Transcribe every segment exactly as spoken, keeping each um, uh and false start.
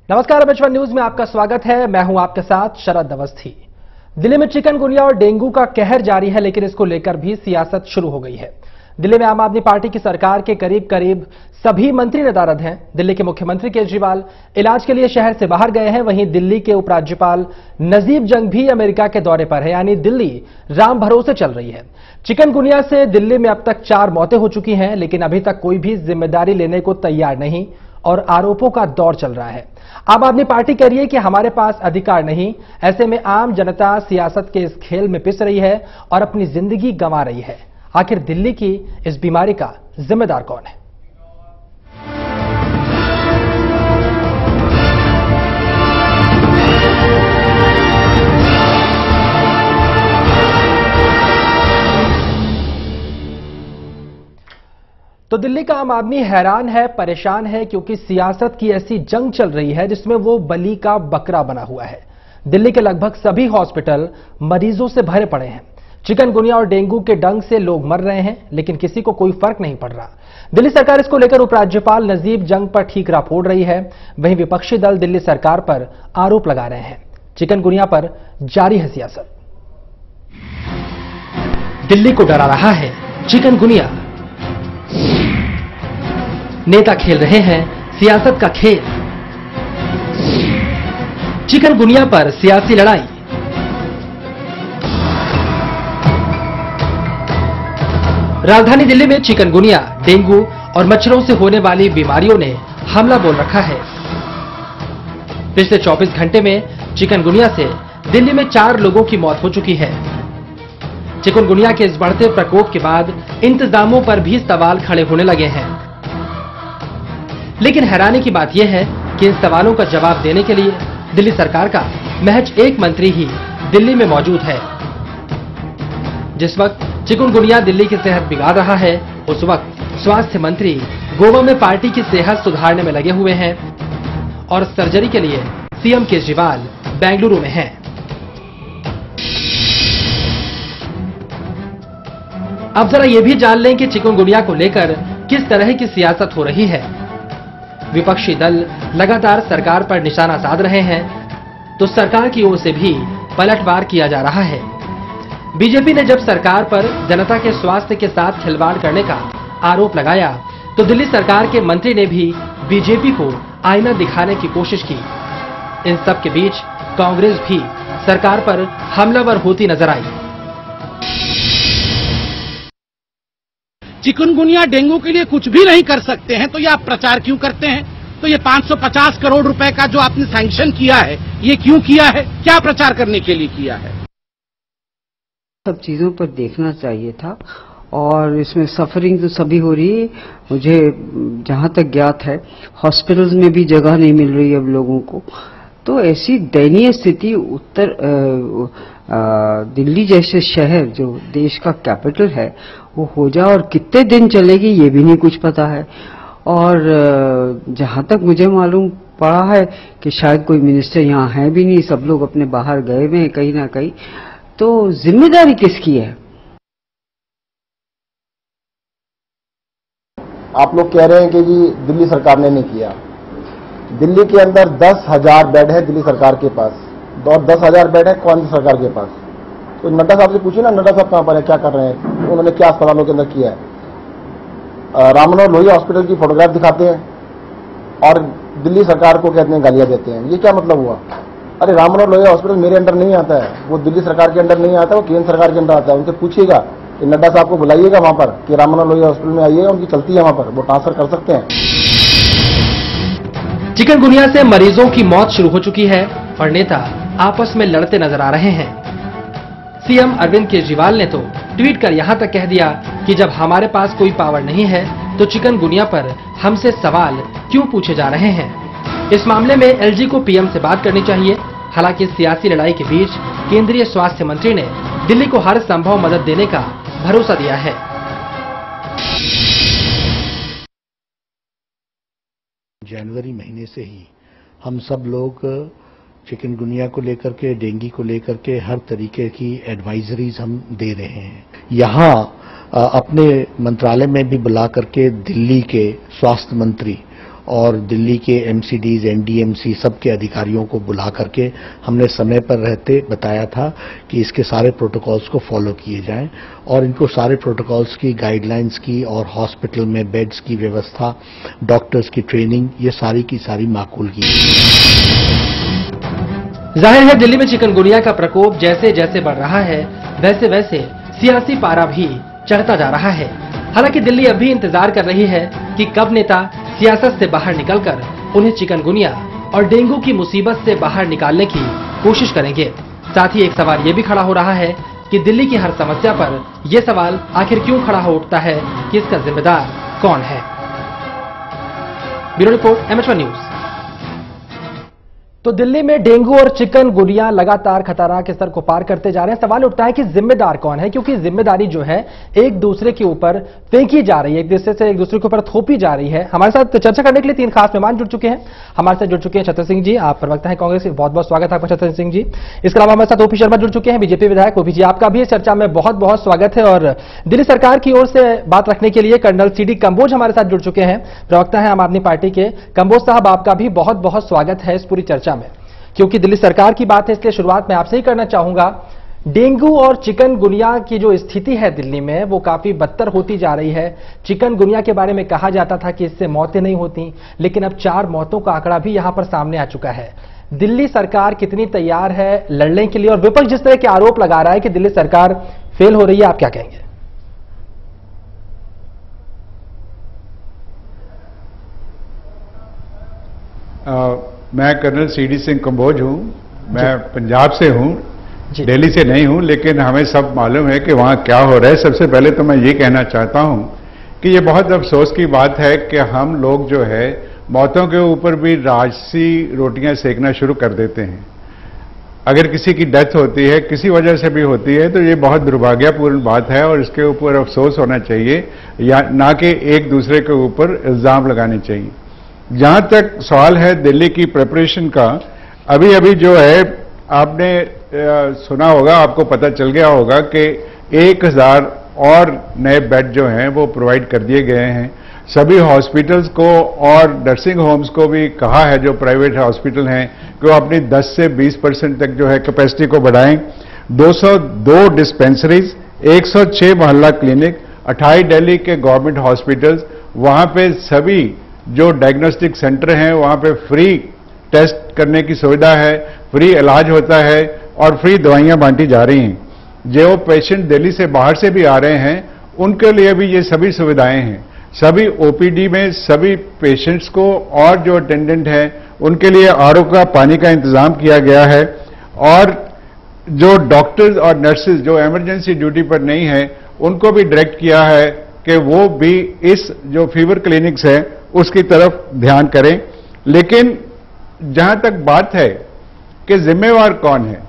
नमस्कार, H news news में आपका स्वागत है। मैं हूं आपके साथ शरद अवस्थी। दिल्ली में चिकनगुनिया और डेंगू का कहर जारी है, लेकिन इसको लेकर भी सियासत शुरू हो गई है। दिल्ली में आम आदमी पार्टी की सरकार के करीब करीब सभी मंत्री नदारद हैं। दिल्ली के मुख्यमंत्री केजरीवाल इलाज के लिए शहर से बाहर गए हैं। वहीं दिल्ली के उपराज्यपाल नजीब जंग भी अमेरिका के दौरे पर है, यानी दिल्ली राम भरोसे चल रही है। चिकनगुनिया से दिल्ली में अब तक चार मौतें हो चुकी हैं, लेकिन अभी तक कोई भी जिम्मेदारी लेने को तैयार नहीं और आरोपों का दौर चल रहा है। आम आदमी पार्टी कह रही है कि हमारे पास अधिकार नहीं। ऐसे में आम जनता सियासत के इस खेल में पिस रही है और अपनी जिंदगी गंवा रही है। आखिर दिल्ली की इस बीमारी का जिम्मेदार कौन है? तो दिल्ली का आम आदमी हैरान है, परेशान है, क्योंकि सियासत की ऐसी जंग चल रही है जिसमें वो बलि का बकरा बना हुआ है। दिल्ली के लगभग सभी हॉस्पिटल मरीजों से भरे पड़े हैं। चिकनगुनिया और डेंगू के डंग से लोग मर रहे हैं, लेकिन किसी को कोई फर्क नहीं पड़ रहा। दिल्ली सरकार इसको लेकर उपराज्यपाल नजीब जंग पर ठीकरा फोड़ रही है। वहीं विपक्षी दल दिल्ली सरकार पर आरोप लगा रहे हैं। चिकनगुनिया पर जारी है सियासत। दिल्ली को डरा रहा है चिकनगुनिया। नेता खेल रहे हैं सियासत का खेल। चिकनगुनिया पर सियासी लड़ाई। राजधानी दिल्ली में चिकनगुनिया, डेंगू और मच्छरों से होने वाली बीमारियों ने हमला बोल रखा है। पिछले चौबीस घंटे में चिकनगुनिया से दिल्ली में चार लोगों की मौत हो चुकी है। चिकनगुनिया के इस बढ़ते प्रकोप के बाद इंतजामों पर भी सवाल खड़े होने लगे हैं। लेकिन हैरानी की बात यह है कि इन सवालों का जवाब देने के लिए दिल्ली सरकार का महज एक मंत्री ही दिल्ली में मौजूद है। जिस वक्त चिकनगुनिया दिल्ली की सेहत बिगाड़ रहा है, उस वक्त स्वास्थ्य मंत्री गोवा में पार्टी की सेहत सुधारने में लगे हुए हैं और सर्जरी के लिए सीएम केजरीवाल बेंगलुरु में हैं। अब जरा ये भी जान लें कि चिकनगुनिया को लेकर किस तरह की सियासत हो रही है। विपक्षी दल लगातार सरकार पर निशाना साध रहे हैं, तो सरकार की ओर से भी पलटवार किया जा रहा है। बीजेपी ने जब सरकार पर जनता के स्वास्थ्य के साथ खिलवाड़ करने का आरोप लगाया, तो दिल्ली सरकार के मंत्री ने भी बीजेपी को आईना दिखाने की कोशिश की। इन सब के बीच कांग्रेस भी सरकार पर हमलावर होती नजर आई। चिकनगुनिया डेंगू के लिए कुछ भी नहीं कर सकते हैं, तो ये आप प्रचार क्यों करते हैं? तो ये पाँच सौ पचास करोड़ रुपए का जो आपने सैंक्शन किया है, ये क्यों किया है? क्या प्रचार करने के लिए किया है? सब चीजों पर देखना चाहिए था और इसमें सफरिंग तो सभी हो रही है। मुझे जहां तक ज्ञात है, हॉस्पिटल्स में भी जगह नहीं मिल रही है अब लोगों को। तो ऐसी दयनीय स्थिति उत्तर आ, आ, दिल्ली जैसे शहर जो देश का कैपिटल है वो हो जाए और कितने दिन चलेगी ये भी नहीं कुछ पता है। और जहां तक मुझे मालूम पड़ा है कि शायद कोई मिनिस्टर यहाँ है भी नहीं, सब लोग अपने बाहर गए हुए हैं कहीं ना कहीं। तो जिम्मेदारी किसकी है? आप लोग कह रहे हैं कि जी दिल्ली सरकार ने नहीं किया। दिल्ली के अंदर दस हजार बेड है दिल्ली सरकार के पास, और दस हजार बेड है कौन सी सरकार के पास? तो नड्डा साहब से पूछिए ना, नड्डा साहब कहां पर है, क्या कर रहे हैं, उन्होंने क्या अस्पतालों के अंदर किया है। राममनोहर लोहिया हॉस्पिटल की फोटोग्राफ दिखाते हैं और दिल्ली सरकार को कहते हैं गालियां देते हैं। ये क्या मतलब हुआ? अरे राममनोहर लोहिया हॉस्पिटल मेरे अंडर नहीं आता है, वो दिल्ली सरकार के अंडर नहीं आता है, वो केंद्र सरकार के अंडर आता है। उनसे पूछिएगा कि नड्डा साहब को बुलाइएगा वहां पर कि राममनोहर लोहिया हॉस्पिटल में आइएगा, उनकी चलती है वहां पर, वो ट्रांसफर कर सकते हैं। चिकनगुनिया से मरीजों की मौत शुरू हो चुकी है और नेता आपस में लड़ते नजर आ रहे हैं। सीएम अरविंद केजरीवाल ने तो ट्वीट कर यहां तक कह दिया कि जब हमारे पास कोई पावर नहीं है तो चिकनगुनिया पर हमसे सवाल क्यों पूछे जा रहे हैं। इस मामले में एलजी को पीएम से बात करनी चाहिए। हालांकि सियासी लड़ाई के बीच केंद्रीय स्वास्थ्य मंत्री ने दिल्ली को हर संभव मदद देने का भरोसा दिया है। जनवरी महीने से ही हम सब लोग चिकनगुनिया को लेकर के, डेंगू को लेकर के हर तरीके की एडवाइजरीज हम दे रहे हैं। यहाँ अपने मंत्रालय में भी बुला करके दिल्ली के स्वास्थ्य मंत्री और दिल्ली के एमसीडीज, एनडीएमसी सबके अधिकारियों को बुला करके हमने समय पर रहते बताया था कि इसके सारे प्रोटोकॉल्स को फॉलो किए जाएं और इनको सारे प्रोटोकॉल्स की गाइडलाइंस की और हॉस्पिटल में बेड्स की व्यवस्था, डॉक्टर्स की ट्रेनिंग, ये सारी की सारी माकूल की। जाहिर है दिल्ली में चिकनगुनिया का प्रकोप जैसे जैसे बढ़ रहा है वैसे वैसे सियासी पारा भी चढ़ता जा रहा है। हालांकि दिल्ली अब भी इंतजार कर रही है कि कब नेता सियासत से बाहर निकलकर उन्हें चिकनगुनिया और डेंगू की मुसीबत से बाहर निकालने की कोशिश करेंगे। साथ ही एक सवाल ये भी खड़ा हो रहा है कि दिल्ली की हर समस्या पर यह सवाल आखिर क्यों खड़ा हो उठता है कि इसका जिम्मेदार कौन है। Bureau report, MH one news न्यूज। तो दिल्ली में डेंगू और चिकनगुनिया लगातार खतरनाक स्तर को पार करते जा रहे हैं। सवाल उठता है कि जिम्मेदार कौन है, क्योंकि जिम्मेदारी जो है एक दूसरे के ऊपर फेंकी जा रही है, एक दूसरे से एक दूसरे के ऊपर थोपी जा रही है। हमारे साथ चर्चा करने के लिए तीन खास मेहमान जुड़ चुके हैं। हमारे साथ जुड़ चुके हैं छतर सिंह जी, आप प्रवक्ता हैं कांग्रेस के, बहुत बहुत स्वागत है आपका छतर सिंह जी। इसके अलावा हमारे साथ ओपी शर्मा जुड़ चुके हैं, बीजेपी विधायक। ओपी जी, आपका भी इस चर्चा में बहुत बहुत स्वागत है। और दिल्ली सरकार की ओर से बात रखने के लिए कर्नल सी डी कंबोज हमारे साथ जुड़ चुके हैं, प्रवक्ता है आम आदमी पार्टी के। कंबोज साहब, आपका भी बहुत बहुत स्वागत है इस पूरी चर्चा में। क्योंकि दिल्ली सरकार की बात है इसलिए शुरुआत मैं आपसे ही करना चाहूंगा। डेंगू और चिकनगुनिया की जो स्थिति है दिल्ली में वो काफी बदतर होती जा रही है। चिकनगुनिया के बारे में कहा जाता था कि इससे मौतें नहीं होती, लेकिन अब चार मौतों का आंकड़ा भी यहां पर सामने आ चुका है। दिल्ली सरकार कितनी तैयार है लड़ने के लिए, और विपक्ष जिस तरह के आरोप लगा रहा है कि दिल्ली सरकार फेल हो रही है, आप क्या कहेंगे? आ, मैं colonel C D Singh Kamboj हूं। मैं पंजाब से हूं, दिल्ली से नहीं हूं, लेकिन हमें सब मालूम है कि वहां क्या हो रहा है। सबसे पहले तो मैं ये कहना चाहता हूं कि ये बहुत अफसोस की बात है कि हम लोग जो है मौतों के ऊपर भी राजसी रोटियां सेकना शुरू कर देते हैं। अगर किसी की डेथ होती है, किसी वजह से भी होती है, तो ये बहुत दुर्भाग्यपूर्ण बात है और इसके ऊपर अफसोस होना चाहिए, या ना कि एक दूसरे के ऊपर इल्जाम लगाने चाहिए। जहां तक सवाल है दिल्ली की प्रिपरेशन का, अभी अभी जो है आपने आ, सुना होगा, आपको पता चल गया होगा कि एक हजार और नए बेड जो हैं वो प्रोवाइड कर दिए गए हैं। सभी हॉस्पिटल्स को और नर्सिंग होम्स को भी कहा है, जो प्राइवेट हॉस्पिटल हैं, कि वो अपनी दस से बीस परसेंट तक जो है कैपेसिटी को बढ़ाएं। दो सौ दो डिस्पेंसरीज, एक सौ छह मोहल्ला क्लिनिक, अट्ठाईस दिल्ली के गवर्नमेंट हॉस्पिटल्स, वहां पे सभी जो डायग्नोस्टिक सेंटर हैं वहां पे फ्री टेस्ट करने की सुविधा है, फ्री इलाज होता है और फ्री दवाइयां बांटी जा रही हैं। जो पेशेंट दिल्ली से बाहर से भी आ रहे हैं उनके लिए भी ये सभी सुविधाएं हैं। सभी ओपीडी में सभी पेशेंट्स को और जो अटेंडेंट हैं उनके लिए आरओ का पानी का इंतजाम किया गया है। और जो डॉक्टर्स और नर्सेज जो इमरजेंसी ड्यूटी पर नहीं है उनको भी डायरेक्ट किया है कि वो भी इस जो फीवर क्लिनिक्स है उसकी तरफ ध्यान करें। लेकिन जहां तक बात है कि जिम्मेवार कौन है,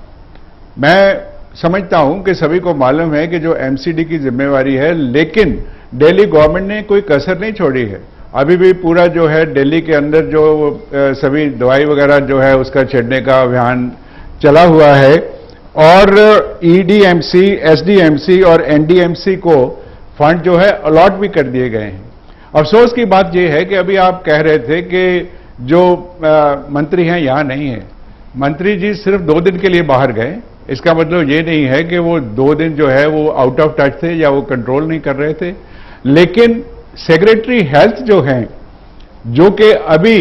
मैं समझता हूं कि सभी को मालूम है कि जो एमसीडी की जिम्मेवारी है, लेकिन दिल्ली गवर्नमेंट ने कोई कसर नहीं छोड़ी है। अभी भी पूरा जो है दिल्ली के अंदर जो आ, सभी दवाई वगैरह जो है उसका छिड़ने का अभियान चला हुआ है और ईडीएमसी, एसडीएमसी और एनडीएमसी को फंड जो है अलॉट भी कर दिए गए हैं। अफसोस की बात यह है कि अभी आप कह रहे थे कि जो आ, मंत्री हैं यहां नहीं है। मंत्री जी सिर्फ दो दिन के लिए बाहर गए, इसका मतलब ये नहीं है कि वो दो दिन जो है वो आउट ऑफ टच थे या वो कंट्रोल नहीं कर रहे थे। लेकिन सेक्रेटरी हेल्थ जो हैं, जो कि अभी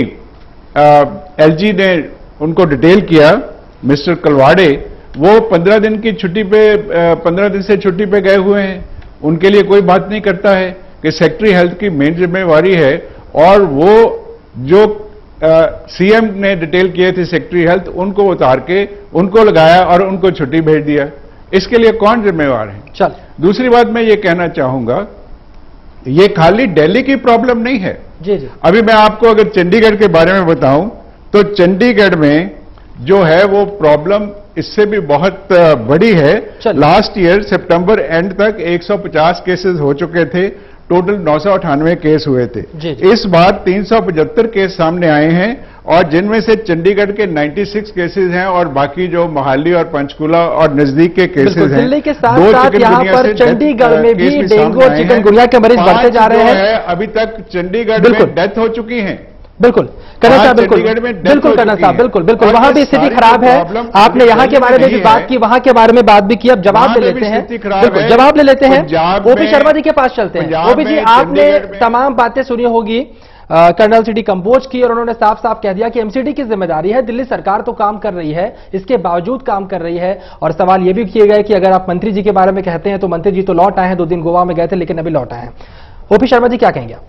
एलजी ने उनको डिटेल किया, मिस्टर कलवाड़े, वो पंद्रह दिन की छुट्टी पे पंद्रह दिन से छुट्टी पे गए हुए हैं। उनके लिए कोई बात नहीं करता है कि सेक्रेटरी हेल्थ की मेन जिम्मेवारी है। और वो जो सीएम ने डिटेल किए थे सेक्रेटरी हेल्थ, उनको उतार के उनको लगाया और उनको छुट्टी भेज दिया। इसके लिए कौन जिम्मेवार है? चल, दूसरी बात मैं ये कहना चाहूंगा, ये खाली दिल्ली की प्रॉब्लम नहीं है। जी जी। अभी मैं आपको अगर चंडीगढ़ के बारे में बताऊं तो चंडीगढ़ में जो है वो प्रॉब्लम इससे भी बहुत बड़ी है। लास्ट ईयर सितंबर एंड तक एक सौ पचास केसेस हो चुके थे, टोटल नौ सौ अठानवे केस हुए थे। जी जी। इस बार तीन सौ पचहत्तर केस सामने आए हैं और जिनमें से चंडीगढ़ के छियानवे केसेस हैं और बाकी जो मोहाली और पंचकुला और नजदीक के केसेस हैं। दिल्ली के साथ साथ यहाँ पर चंडीगढ़ में भी डेंगू और चिकनगुनिया के मरीज बढ़ते जा रहे हैं। अभी तक चंडीगढ़ में डेथ हो चुकी हैं। बिल्कुल कर्नल साहब, बिल्कुल चंडीगढ़ में बिल्कुल कर्नल साहब, बिल्कुल बिल्कुल वहां भी स्थिति खराब है। आपने यहाँ के बारे में भी बात की, वहां के बारे में बात भी की, अब जवाब ले लेते हैं, बिल्कुल जवाब ले लेते हैं। ओपी शर्मा जी के पास चलते हैं। ओपी जी, आपने तमाम बातें सुनी होगी कर्नल सिटी कंबोज की, और उन्होंने साफ साफ कह दिया कि एमसीडी की जिम्मेदारी है, दिल्ली सरकार तो काम कर रही है, इसके बावजूद काम कर रही है। और सवाल यह भी किए गए कि अगर आप मंत्री जी के बारे में कहते हैं तो मंत्री जी तो लौट आए हैं, दो दिन गोवा में गए थे लेकिन अभी लौट आए हैं। ओपी शर्मा जी, क्या कहेंगे आप?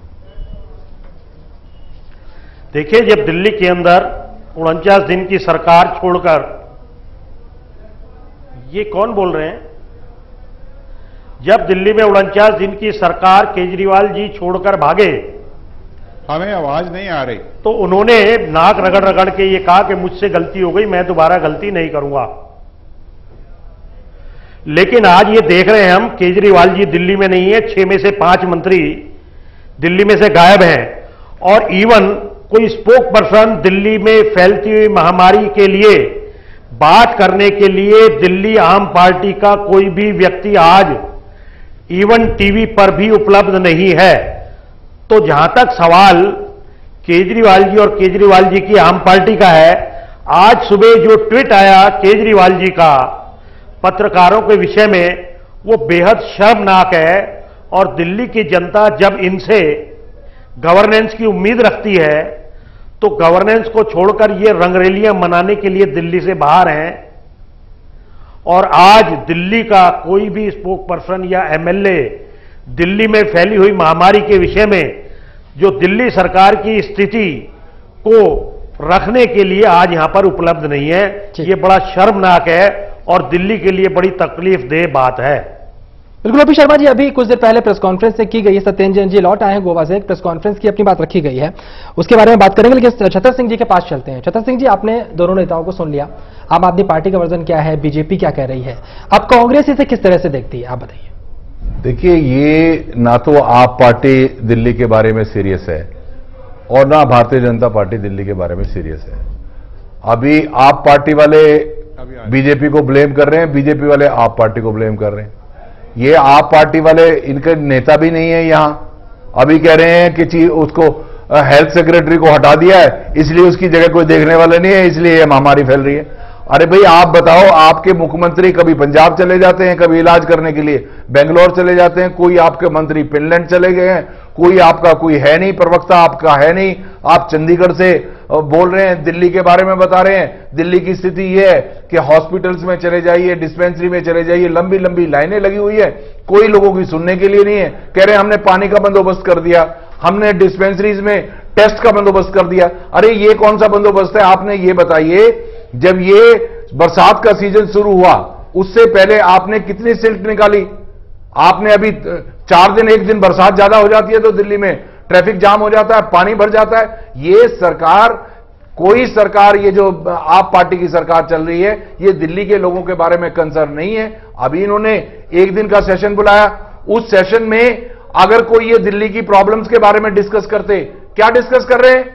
देखिए, जब दिल्ली के अंदर उनचास दिन की सरकार छोड़कर, ये कौन बोल रहे हैं, जब दिल्ली में उनचास दिन की सरकार केजरीवाल जी छोड़कर भागे, हमें आवाज नहीं आ रही, तो उन्होंने नाक रगड़ रगड़ के ये कहा कि मुझसे गलती हो गई, मैं दोबारा गलती नहीं करूंगा। लेकिन आज ये देख रहे हैं हम, केजरीवाल जी दिल्ली में नहीं है, छह में से पांच मंत्री दिल्ली में से गायब हैं, और इवन कोई स्पोक पर्सन दिल्ली में फैलती हुई महामारी के लिए बात करने के लिए दिल्ली आम पार्टी का कोई भी व्यक्ति आज इवन टीवी पर भी उपलब्ध नहीं है। तो जहां तक सवाल केजरीवाल जी और केजरीवाल जी की आम पार्टी का है, आज सुबह जो ट्वीट आया केजरीवाल जी का पत्रकारों के विषय में, वो बेहद शर्मनाक है। और दिल्ली की जनता जब इनसे गवर्नेंस की उम्मीद रखती है, तो गवर्नेंस को छोड़कर ये रंगरेलियां मनाने के लिए दिल्ली से बाहर हैं। और आज दिल्ली का कोई भी स्पोक पर्सन या एमएलए दिल्ली में फैली हुई महामारी के विषय में जो दिल्ली सरकार की स्थिति को रखने के लिए आज यहां पर उपलब्ध नहीं है, ये बड़ा शर्मनाक है और दिल्ली के लिए बड़ी तकलीफदेह बात है। बिल्कुल ओपी शर्मा जी, अभी कुछ देर पहले प्रेस कॉन्फ्रेंस से की गई है, सत्येंद्र जैन जी लौट आए हैं गोवा से, एक प्रेस कॉन्फ्रेंस की अपनी बात रखी गई है, उसके बारे में बात करेंगे। लेकिन छतर सिंह जी के पास चलते हैं। छतर सिंह जी, आपने दोनों नेताओं को सुन लिया, आम आदमी पार्टी का वर्जन क्या है, बीजेपी क्या कह रही है, अब कांग्रेस इसे किस तरह से देखती है, आप बताइए। देखिए, ये ना तो आप पार्टी दिल्ली के बारे में सीरियस है और ना भारतीय जनता पार्टी दिल्ली के बारे में सीरियस है। अभी आप पार्टी वाले बीजेपी को ब्लेम कर रहे हैं, बीजेपी वाले आप पार्टी को ब्लेम कर रहे हैं। ये आप पार्टी वाले, इनके नेता भी नहीं है यहां, अभी कह रहे हैं कि उसको हेल्थ सेक्रेटरी को हटा दिया है, इसलिए उसकी जगह कोई देखने वाला नहीं है, इसलिए ये महामारी फैल रही है। अरे भाई, आप बताओ, आपके मुख्यमंत्री कभी पंजाब चले जाते हैं, कभी इलाज करने के लिए बेंगलोर चले जाते हैं, कोई आपके मंत्री फिनलैंड चले गए हैं, कोई आपका कोई है नहीं, प्रवक्ता आपका है नहीं, आप चंडीगढ़ से बोल रहे हैं, दिल्ली के बारे में बता रहे हैं। दिल्ली की स्थिति यह है कि हॉस्पिटल्स में चले जाइए, डिस्पेंसरी में चले जाइए, लंबी लंबी लाइनें लगी हुई है, कोई लोगों की सुनने के लिए नहीं है। कह रहे हैं हमने पानी का बंदोबस्त कर दिया, हमने डिस्पेंसरीज में टेस्ट का बंदोबस्त कर दिया। अरे ये कौन सा बंदोबस्त है? आपने ये बताइए, जब ये बरसात का सीजन शुरू हुआ उससे पहले आपने कितनी सिल्ट निकाली? आपने अभी चार दिन, एक दिन बरसात ज्यादा हो जाती है तो दिल्ली में ट्रैफिक जाम हो जाता है, पानी भर जाता है। ये सरकार, कोई सरकार, ये जो आप पार्टी की सरकार चल रही है, ये दिल्ली के लोगों के बारे में कंसर्न नहीं है। अभी इन्होंने एक दिन का सेशन बुलाया, उस सेशन में अगर कोई ये दिल्ली की प्रॉब्लम्स के बारे में डिस्कस करते, क्या डिस्कस कर रहे हैं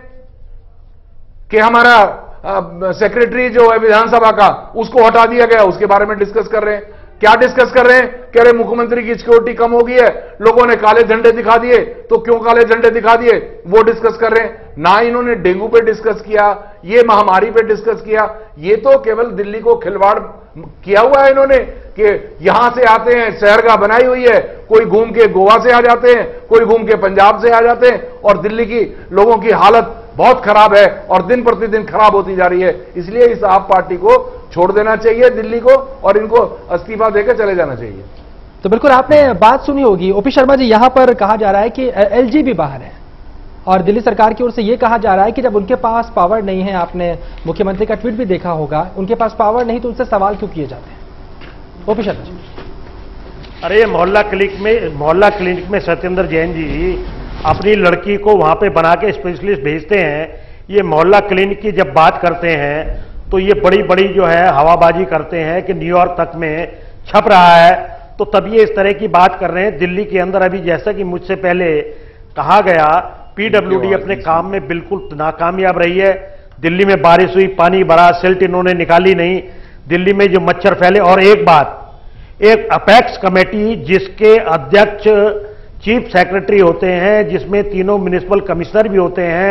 कि हमारा सेक्रेटरी जो है विधानसभा का, उसको हटा दिया गया, उसके बारे में डिस्कस कर रहे हैं। क्या डिस्कस कर रहे हैं? कह रहे मुख्यमंत्री की सिक्योरिटी कम हो गई है, लोगों ने काले झंडे दिखा दिए, तो क्यों काले झंडे दिखा दिए, वो डिस्कस कर रहे हैं। ना इन्होंने डेंगू पे डिस्कस किया, ये महामारी पे डिस्कस किया, ये तो केवल दिल्ली को खिलवाड़ किया हुआ है इन्होंने कि यहां से आते हैं, शहरगाह बनाई हुई है, कोई घूम के गोवा से आ जाते हैं, कोई घूम के पंजाब से आ जाते हैं, और दिल्ली की लोगों की हालत बहुत खराब है और दिन प्रतिदिन खराब होती जा रही है। इसलिए इस आप पार्टी को छोड़ देना चाहिए दिल्ली को, और इनको इस्तीफा देकर चले जाना चाहिए। तो बिल्कुल आपने बात सुनी होगी ओपी शर्मा जी, यहां पर कहा जा रहा है कि एलजी भी बाहर है और दिल्ली सरकार की ओर से यह कहा जा रहा है कि जब उनके पास पावर नहीं है, आपने मुख्यमंत्री का ट्वीट भी देखा होगा, उनके पास पावर नहीं तो उनसे सवाल क्यों किए जाते हैं? ओपी शर्मा जी, अरे मोहल्ला क्लिनिक में मोहल्ला क्लिनिक में सत्येंद्र जैन जी अपनी लड़की को वहां पे बना के स्पेशलिस्ट भेजते हैं। ये मोहल्ला क्लिनिक की जब बात करते हैं तो ये बड़ी बड़ी जो है हवाबाजी करते हैं कि न्यूयॉर्क तक में छप रहा है, तो तब ये इस तरह की बात कर रहे हैं। दिल्ली के अंदर अभी जैसा कि मुझसे पहले कहा गया, पीडब्ल्यूडी अपने काम में बिल्कुल नाकामयाब रही है। दिल्ली में बारिश हुई, पानी भरा, सिल्ट इन्होंने निकाली नहीं, दिल्ली में जो मच्छर फैले। और एक बात, एक अपेक्स कमेटी जिसके अध्यक्ष चीफ सेक्रेटरी होते हैं, जिसमें तीनों म्युनिसिपल कमिश्नर भी होते हैं,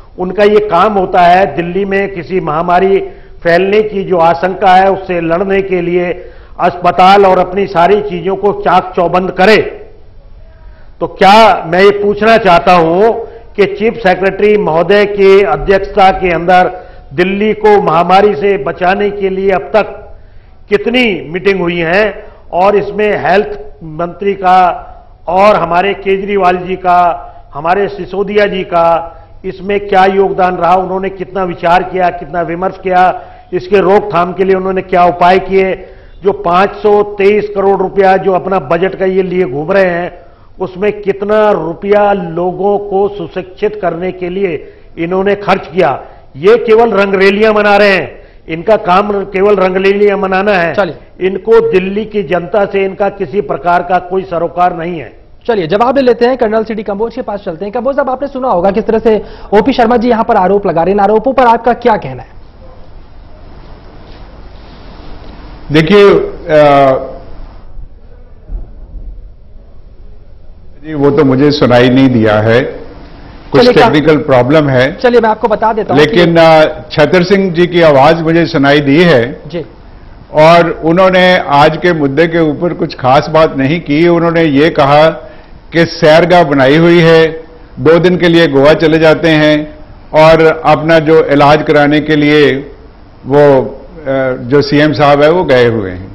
उनका ये काम होता है दिल्ली में किसी महामारी फैलने की जो आशंका है उससे लड़ने के लिए अस्पताल और अपनी सारी चीजों को चाक चौबंद करे। तो क्या मैं ये पूछना चाहता हूं कि चीफ सेक्रेटरी महोदय की अध्यक्षता के अंदर दिल्ली को महामारी से बचाने के लिए अब तक कितनी मीटिंग हुई हैं और इसमें हेल्थ मंत्री का और हमारे केजरीवाल जी का, हमारे सिसोदिया जी का इसमें क्या योगदान रहा, उन्होंने कितना विचार किया, कितना विमर्श किया, इसके रोकथाम के लिए उन्होंने क्या उपाय किए। जो पांच सौ तेईस करोड़ रुपया जो अपना बजट का ये लिए घूम रहे हैं उसमें कितना रुपया लोगों को सुशिक्षित करने के लिए इन्होंने खर्च किया। ये केवल रंगरेलियां मना रहे हैं, इनका काम केवल रंगरेलियां मनाना है। इनको दिल्ली की जनता से इनका किसी प्रकार का कोई सरोकार नहीं है। चलिए जवाब ले लेते हैं, कर्नल सी डी कंबोज के पास चलते हैं। कंबोज साहब, आपने सुना होगा किस तरह से ओपी शर्मा जी यहां पर आरोप लगा रहे हैं, इन आरोपों पर आपका क्या कहना है? देखिए जी, वो तो मुझे सुनाई नहीं दिया है, कुछ टेक्निकल प्रॉब्लम है। चलिए मैं आपको बता देता हूं। लेकिन छतर सिंह जी की आवाज मुझे सुनाई दी है जी, और उन्होंने आज के मुद्दे के ऊपर कुछ खास बात नहीं की। उन्होंने ये कहा कि सैरगाह बनाई हुई है, दो दिन के लिए गोवा चले जाते हैं और अपना जो इलाज कराने के लिए वो जो सीएम साहब है वो गए हुए हैं।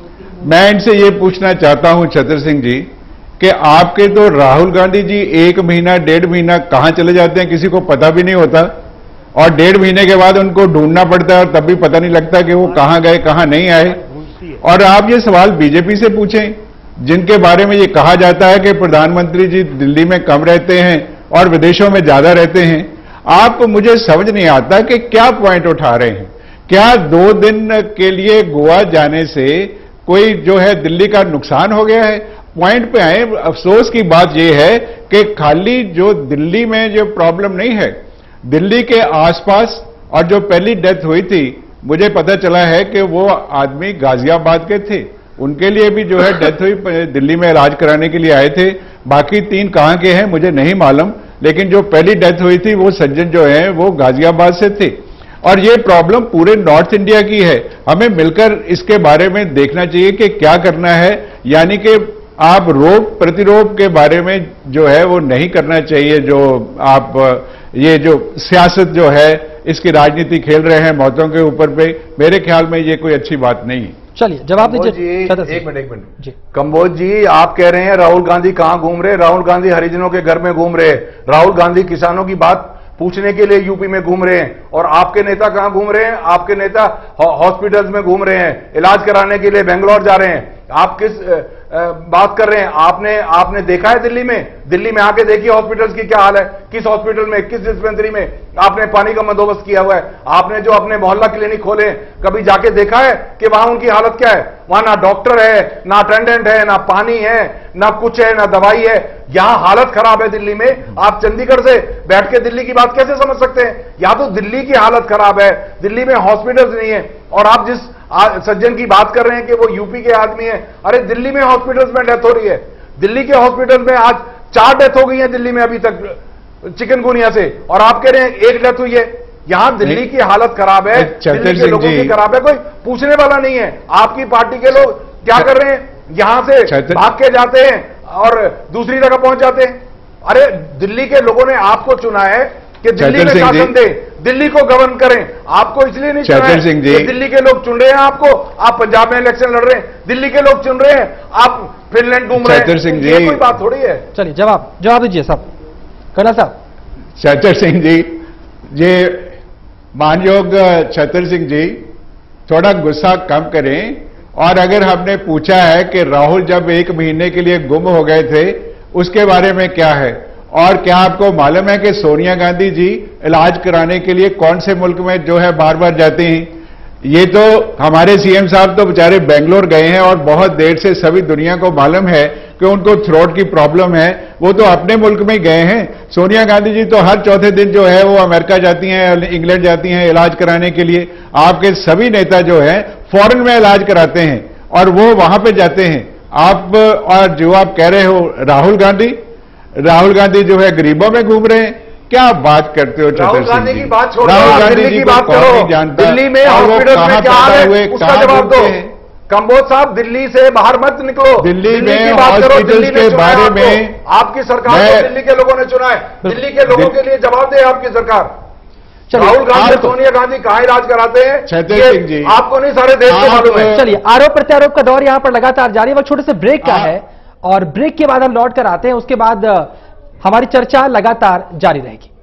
मैं इनसे ये पूछना चाहता हूं छतर सिंह जी कि आपके तो राहुल गांधी जी एक महीना डेढ़ महीना कहां चले जाते हैं किसी को पता भी नहीं होता, और डेढ़ महीने के बाद उनको ढूंढना पड़ता है और तब भी पता नहीं लगता कि वो कहां गए कहां नहीं आए। और आप ये सवाल बीजेपी से पूछें, जिनके बारे में ये कहा जाता है कि प्रधानमंत्री जी दिल्ली में कम रहते हैं और विदेशों में ज्यादा रहते हैं। आपको मुझे समझ नहीं आता कि क्या पॉइंट उठा रहे हैं। क्या दो दिन के लिए गोवा जाने से कोई जो है दिल्ली का नुकसान हो गया है? पॉइंट पे आए। अफसोस की बात यह है कि खाली जो दिल्ली में जो प्रॉब्लम नहीं है, दिल्ली के आसपास और जो पहली डेथ हुई थी मुझे पता चला है कि वो आदमी गाजियाबाद के थे, उनके लिए भी जो है डेथ हुई, दिल्ली में इलाज कराने के लिए आए थे। बाकी तीन कहां के हैं मुझे नहीं मालूम, लेकिन जो पहली डेथ हुई थी वो सज्जन जो है वो गाजियाबाद से थे। और ये प्रॉब्लम पूरे नॉर्थ इंडिया की है। हमें मिलकर इसके बारे में देखना चाहिए कि क्या करना है। यानी कि आप रोग प्रतिरोध के बारे में जो है वो नहीं करना चाहिए। जो आप ये जो सियासत जो है इसकी राजनीति खेल रहे हैं मौतों के ऊपर पे, मेरे ख्याल में ये कोई अच्छी बात नहीं है। चलिए जवाब दीजिए। एक मिनट एक मिनट जी, कंबोज जी आप कह रहे हैं राहुल गांधी कहां घूम रहे? राहुल गांधी हरिजनों के घर में घूम रहे, राहुल गांधी किसानों की बात पूछने के लिए यूपी में घूम रहे हैं। और आपके नेता कहां घूम रहे हैं? आपके नेता हॉस्पिटल्स में घूम रहे हैं, इलाज कराने के लिए बेंगलोर जा रहे हैं। आप किस आ, बात कर रहे हैं? आपने आपने देखा है दिल्ली में? दिल्ली में आके देखिए हॉस्पिटल्स की क्या हाल है। किस हॉस्पिटल में, किस डिस्पेंसरी में आपने पानी का बंदोबस्त किया हुआ है? आपने जो अपने मोहल्ला क्लिनिक खोले कभी जाके देखा है कि वहां उनकी हालत क्या है? वहां ना डॉक्टर है, ना अटेंडेंट है, ना पानी है, ना कुछ है, ना दवाई है। यहां हालत खराब है दिल्ली में। आप चंडीगढ़ से बैठ के दिल्ली की बात कैसे समझ सकते हैं? यहां तो दिल्ली की हालत खराब है, दिल्ली में हॉस्पिटल्स नहीं है। और आप जिस सज्जन की बात कर रहे हैं कि वो यूपी के आदमी है, अरे दिल्ली में हॉस्पिटल्स में डेथ हो रही है। दिल्ली के हॉस्पिटल में आज चार डेथ हो गई है दिल्ली में अभी तक चिकनगुनिया से, और आप कह रहे हैं एक डेथ हुई है। यहां दिल्ली की हालत खराब है, दिल्ली के लोगों की खराब है, कोई पूछने वाला नहीं है। आपकी पार्टी के लोग क्या कर रहे हैं? यहां से भाग के जाते हैं और दूसरी जगह पहुंच जाते हैं। अरे दिल्ली के लोगों ने आपको चुना है कि दिल्ली में शासन दे, दिल्ली को गवर्न करें। आपको इसलिए नहीं चुना है कि दिल्ली के लोग चुन रहे हैं आपको। आप पंजाब में इलेक्शन लड़ रहे हैं, दिल्ली के लोग चुन रहे हैं, आप फिनलैंड घूम रहे हैं। ये कोई बात थोड़ी है। चलिए जवाब जवाब दीजिए साहब, कर्नल साहब। छतर सिंह जी, ये मानयोग छतर सिंह जी थोड़ा गुस्सा कम करें। और अगर हमने पूछा है कि राहुल जब एक महीने के लिए गुम हो गए थे उसके बारे में क्या है, और क्या आपको मालूम है कि सोनिया गांधी जी इलाज कराने के लिए कौन से मुल्क में जो है बार बार जाते हैं? ये तो हमारे सीएम साहब तो बेचारे बेंगलोर गए हैं और बहुत देर से सभी दुनिया को मालूम है कि उनको थ्रोट की प्रॉब्लम है, वो तो अपने मुल्क में गए हैं। सोनिया गांधी जी तो हर चौथे दिन जो है वो अमेरिका जाती हैं, इंग्लैंड जाती हैं इलाज कराने के लिए। आपके सभी नेता जो है फॉरेन में इलाज कराते हैं और वो वहां पे जाते हैं। आप और जो आप कह रहे हो राहुल गांधी, राहुल गांधी जो है गरीबों में घूम रहे हैं, क्या बात करते हो राहुल छतर गांधी सिंह की जी? बात छोड़ो, राहुल गांधी दिल्ली जी की को बात कौन करो। नहीं जानता? दिल्ली में और वो हॉस्पिटल कहाँ में क्या पैदा हाल हुए, है, उसका कहाँ जवाब दो। घूमते हैं? कंबोज साहब, दिल्ली से बाहर मत निकलो। दिल्ली की में बात करो। हॉस्पिटल्स दिल्ली ने के चुना है बारे आपको। में आपकी सरकार मैं- को दिल्ली के लोगों ने चुना है। दिल्ली के लोगों के लिए जवाब दे आपकी सरकार। राहुल गांधी और सोनिया गांधी कहां राज कराते हैं, छतर ये सिंह जी, आपको नहीं, सारे देश को आप- मालूम है। चलिए, आरोप प्रत्यारोप का दौर यहां पर लगातार जारी है। वक्त छोटे से ब्रेक का है और ब्रेक के बाद हम लौट कर आते हैं। उसके बाद अ, हमारी चर्चा लगातार जारी रहेगी।